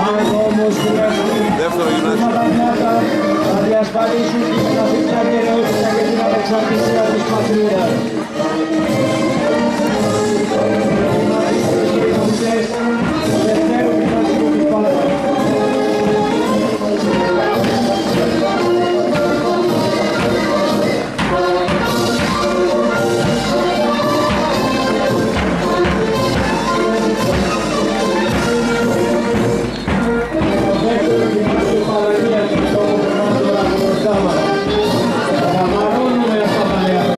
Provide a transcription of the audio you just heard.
Δεύτερο γυμνάσιο. Θα διασφαλίσουν την καθημερινή και την ανεξαρτησία της πατρίδας.